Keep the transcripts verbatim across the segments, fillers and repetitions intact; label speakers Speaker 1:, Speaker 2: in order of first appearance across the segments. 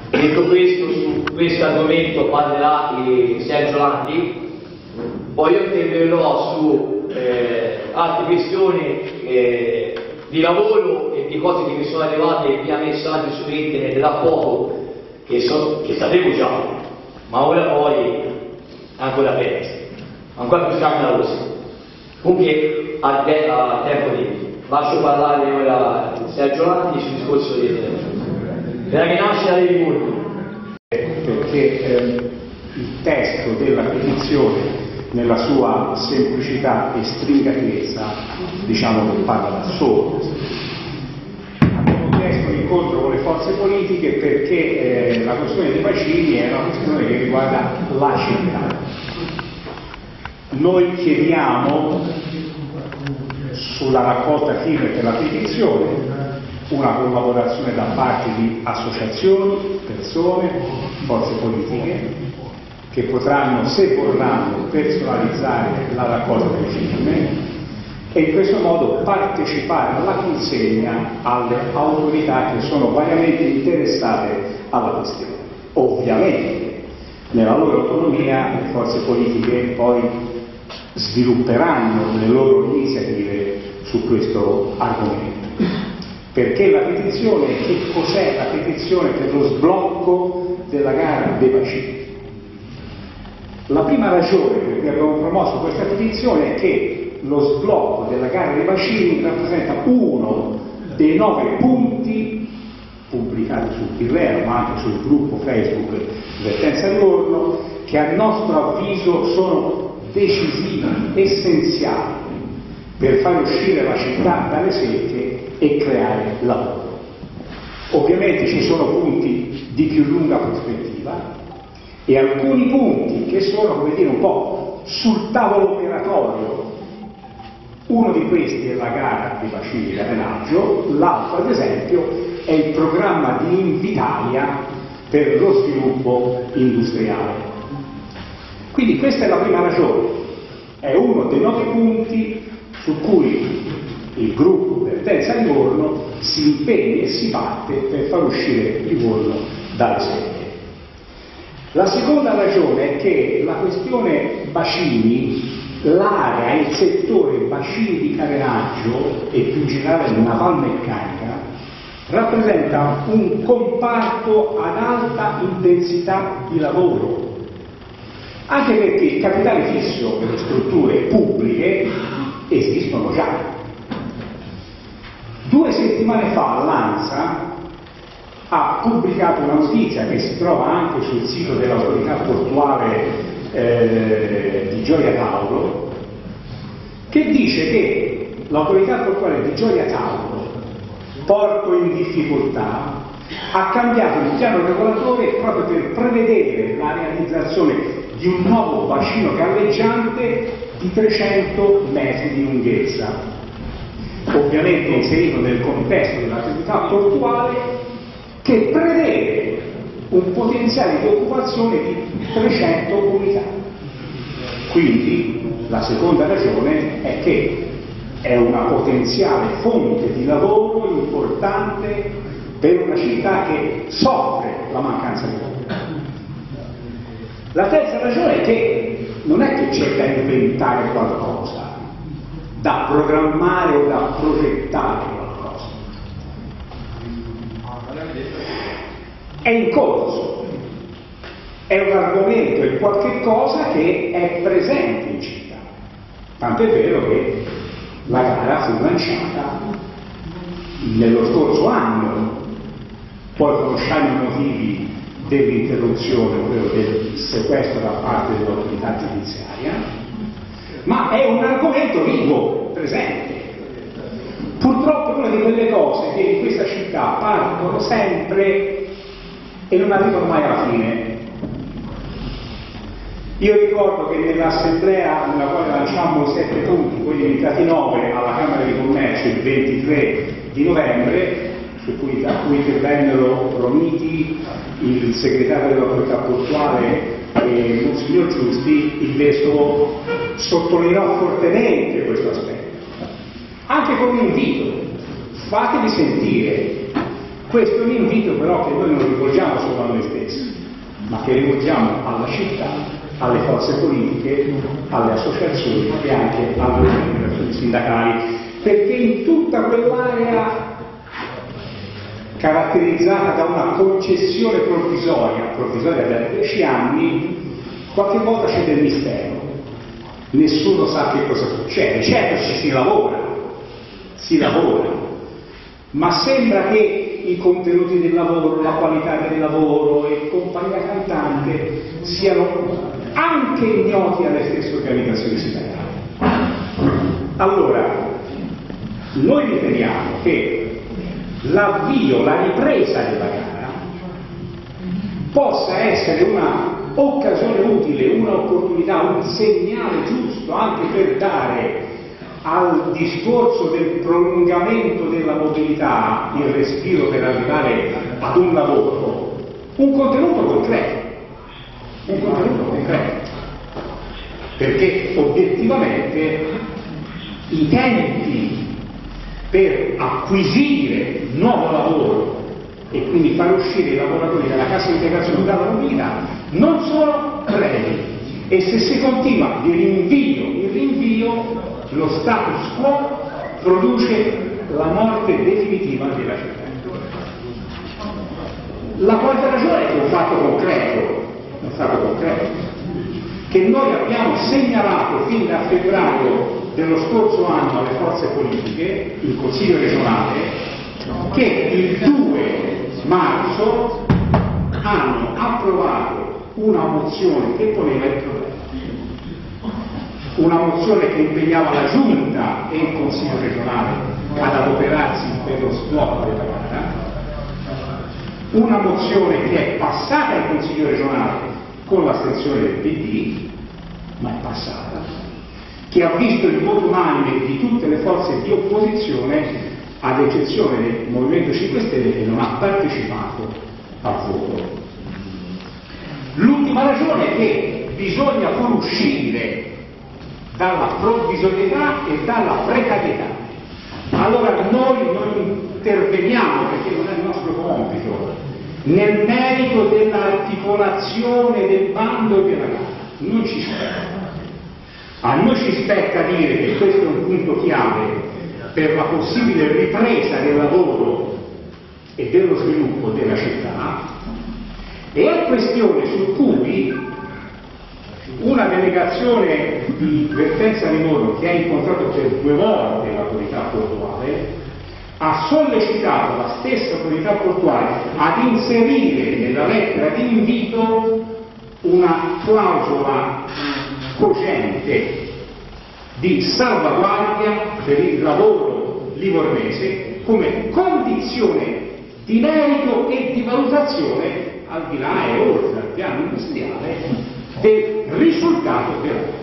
Speaker 1: Detto questo, su questo argomento parlerà Sergio Landi, poi io interverrò su eh, altre questioni eh, di lavoro e di cose che mi sono arrivate via messaggio su internet da poco, che, so, che sapevo già, ma ora poi ancora peggio, ancora più scandalosi. Comunque a, te, a tempo di lascio parlare ora Sergio Landi sul discorso della rinascita dei ricordi.
Speaker 2: Perché eh, il testo della petizione nella sua semplicità e stringatezza diciamo che parla da solo. Abbiamo chiesto l'incontro con le forze politiche perché eh, la questione dei bacini è una questione che riguarda la città. Noi chiediamo sulla raccolta firme per la petizione una collaborazione da parte di associazioni, persone, forze politiche che potranno, se vorranno, personalizzare la raccolta delle firme e in questo modo partecipare alla consegna alle autorità che sono variamente interessate alla questione. Ovviamente, nella loro autonomia, le forze politiche poi svilupperanno le loro iniziative su questo argomento. Perché la petizione, che cos'è la petizione per lo sblocco della gara dei bacini? La prima ragione per cui abbiamo promosso questa petizione è che lo sblocco della gara dei bacini rappresenta uno dei nove punti pubblicati sul Tirreno, ma anche sul gruppo Facebook Vertenza Livorno, che a nostro avviso sono decisivi, essenziali per far uscire la città dalle secche e creare lavoro. Ovviamente ci sono punti di più lunga prospettiva e alcuni punti che sono, come dire, un po' sul tavolo operatorio. Uno di questi è la gara dei bacini di carenaggio, l'altro ad esempio è il programma di Invitalia per lo sviluppo industriale. Quindi questa è la prima ragione, è uno dei nove punti su cui il gruppo Vertenza Livorno si impegna e si batte per far uscire Livorno dalle secche. La seconda ragione è che la questione bacini, l'area, il settore bacini di carenaggio e più in generale navalmeccanica rappresenta un comparto ad alta intensità di lavoro, anche perché il capitale fisso per le strutture pubbliche esistono già. Due settimane fa l'ANSA ha pubblicato una notizia che si trova anche sul sito dell'autorità portuale eh, di Gioia Tauro, che dice che l'autorità portuale di Gioia Tauro, porto in difficoltà, ha cambiato il piano regolatore proprio per prevedere la realizzazione di un nuovo bacino galleggiante di trecento metri di lunghezza, ovviamente inserito nel contesto dell'attività portuale, che prevede un potenziale di occupazione di trecento unità. Quindi la seconda ragione è che è una potenziale fonte di lavoro importante per una città che soffre la mancanza di lavoro. La terza ragione è che non è che c'è da inventare qualcosa, da programmare o da progettare qualcosa. È in corso, è un argomento, è qualche cosa che è presente in città. Tanto è vero che la gara fu lanciata nello scorso anno, poi conosciamo i motivi dell'interruzione, ovvero del sequestro da parte dell'autorità giudiziaria, ma è un argomento vivo, presente. Purtroppo è una di quelle cose che in questa città partono sempre e non arrivano mai alla fine. Io ricordo che nell'assemblea nella quale lanciammo i sette punti, poi diventati nove alla Camera di Commercio il ventitré di novembre, su cui, a cui intervennero Romiti, il segretario dell'autorità portuale e Monsignor Giusti, il Vescovo sottolineò fortemente questo aspetto, anche con un invito: fatevi sentire. Questo è un invito però che noi non rivolgiamo solo a me, noi stessi, ma che rivolgiamo alla città, alle forze politiche, alle associazioni e anche alle organizzazioni sindacali, perché in tutta quell'area caratterizzata da una concessione provvisoria, provvisoria da dieci anni, qualche volta c'è del mistero, nessuno sa che cosa succede. Certo ci si lavora, si lavora, ma sembra che i contenuti del lavoro, la qualità del lavoro e compagnia cantante siano anche ignoti alle stesse organizzazioni sindacali. Allora, noi riteniamo che l'avvio, la ripresa della gara possa essere una occasione utile, un'opportunità, un segnale giusto anche per dare al discorso del prolungamento della mobilità, il respiro per arrivare ad un lavoro, un contenuto concreto, un contenuto concreto, perché obiettivamente i tempi per acquisire nuovo lavoro e quindi far uscire i lavoratori dalla cassa integrazione dalla mobilità non sono brevi, e se si continua di rinvio in rinvio lo status quo produce la morte definitiva della città. La quarta ragione è un fatto concreto, un fatto concreto che noi abbiamo segnalato fin da febbraio dello scorso anno alle forze politiche, il Consiglio regionale, che il due marzo hanno approvato una mozione che poneva il problema, una mozione che impegnava la Giunta e il Consiglio regionale ad adoperarsi per lo sblocco della gara, una mozione che è passata al Consiglio regionale con l'astensione del P D, ma è passata, che ha visto il voto unanime di tutte le forze di opposizione, ad eccezione del Movimento cinque Stelle, che non ha partecipato al voto. L'ultima ragione è che bisogna pur uscire dalla provvisorietà e dalla precarietà. Allora noi non interveniamo, perché non è il nostro compito, nel merito dell'articolazione del bando e della gara, non ci spetta. A noi ci spetta dire che questo è un punto chiave per la possibile ripresa del lavoro e dello sviluppo della città, e è questione su cui una delegazione di Vertenza Livorno, che ha incontrato per due volte l'autorità portuale, ha sollecitato la stessa autorità portuale ad inserire nella lettera di invito una clausola cogente di salvaguardia per il lavoro livornese come condizione di merito e di valutazione, al di là e oltre al piano industriale, del risultato della gara.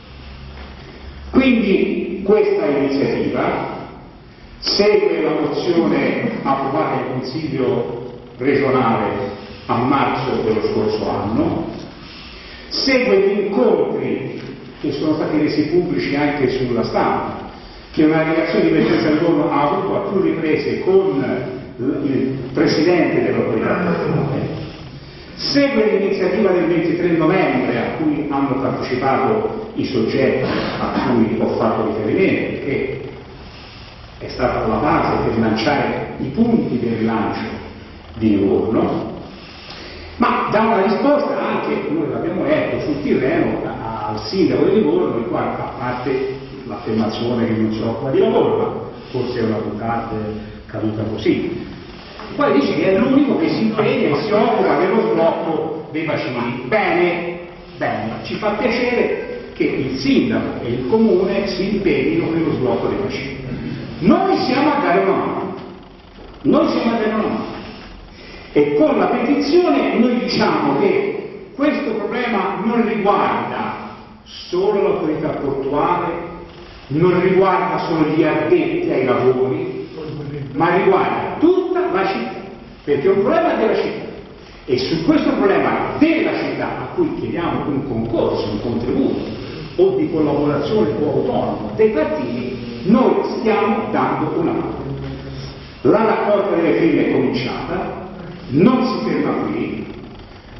Speaker 2: Quindi questa iniziativa segue la mozione approvata in Consiglio regionale a marzo dello scorso anno, segue gli incontri che sono stati resi pubblici anche sulla stampa, che una delegazione di Vertenza Livorno ha avuto a più riprese con il Presidente dell'autorità portuale, segue l'iniziativa del ventitré novembre a cui hanno partecipato i soggetti a cui ho fatto riferimento, che è stata la base per lanciare i punti del rilancio di Livorno, ma dà una risposta anche, noi l'abbiamo letto sul terreno, al sindaco di Livorno, il quale, a parte l'affermazione che non si occupa di lavoro, ma forse è una bucata caduta così, il quale dice che è l'unico che si impegna e si occupa dello sblocco dei bacini. Bene, bene, ci fa piacere che il sindaco e il comune si impegnino per lo sblocco dei bacini. Noi siamo a dare una mano, noi siamo a dare una mano. E con la petizione noi diciamo che questo problema non riguarda solo l'autorità portuale, non riguarda solo gli addetti ai lavori, ma riguarda tutta la città, perché è un problema della città. E su questo problema della città, a cui chiediamo un concorso, un contributo, o di collaborazione o autonomo dei partiti, noi stiamo dando una mano. La raccolta delle firme è cominciata, non si ferma qui,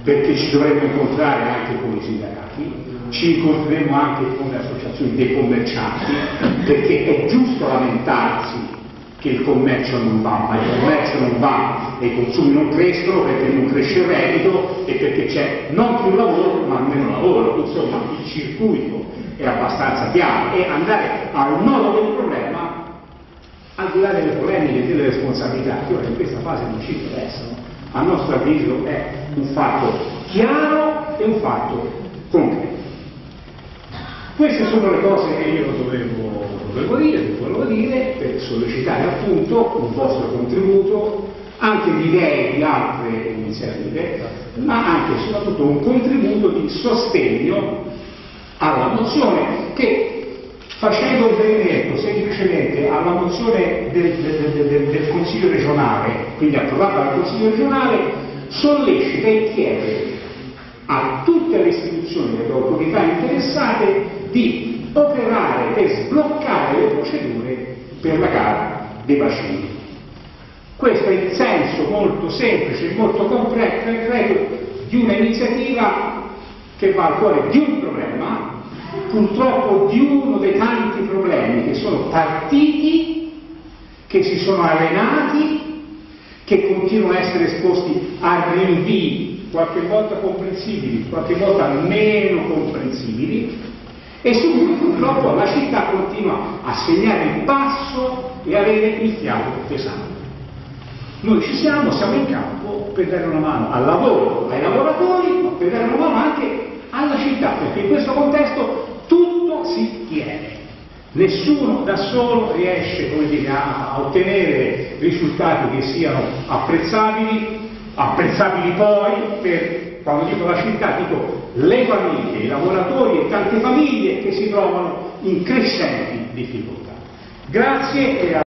Speaker 2: perché ci dovremmo incontrare anche con i sindacati, ci incontreremo anche con le associazioni dei commercianti, perché è giusto lamentarsi che il commercio non va, ma il commercio non va e i consumi non crescono perché non cresce il reddito e perché c'è non più lavoro ma meno lavoro, insomma il circuito è abbastanza chiaro, e andare al nodo del problema, al di là delle polemiche e delle responsabilità che ora in questa fase non ci interessano, a nostro avviso è un fatto chiaro e un fatto concreto. Queste sono le cose che io dovevo, dovevo dire, che volevo dire, per sollecitare appunto un vostro contributo, anche di idee di altre iniziative, ma anche e soprattutto un contributo di sostegno alla mozione che, facendo riferimento semplicemente alla mozione del, del, del, del Consiglio regionale, quindi approvata dal Consiglio regionale, sollecita e chiede a tutte le istituzioni e le autorità interessate di operare per sbloccare le procedure per la gara dei bacini. Questo è il senso molto semplice e molto concreto di un'iniziativa che va al cuore di un problema, purtroppo di uno dei tanti problemi che sono partiti, che si sono arenati, che continuano a essere esposti a rinvii, qualche volta comprensibili, qualche volta meno comprensibili, e su cui purtroppo la città continua a segnare il passo e avere il fiato pesante. Noi ci siamo, siamo in campo per dare una mano al lavoro, ai lavoratori, ma per dare una mano anche alla città, perché in questo contesto tutto si tiene. Nessuno da solo riesce, come dire, a, a ottenere risultati che siano apprezzabili, apprezzabili poi per, quando dico la città, dico le famiglie, i lavoratori e tante famiglie che si trovano in crescenti difficoltà. Grazie e a